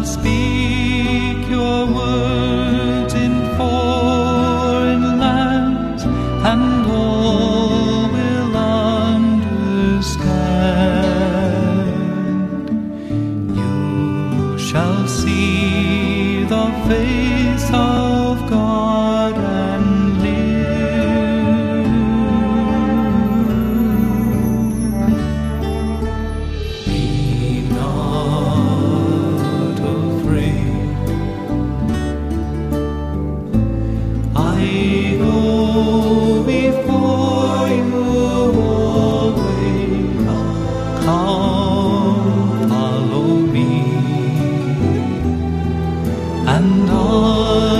speak your words in foreign lands, and all will understand. You shall see the face of God and live. Be not afraid. I go before you always. Come, follow me, and I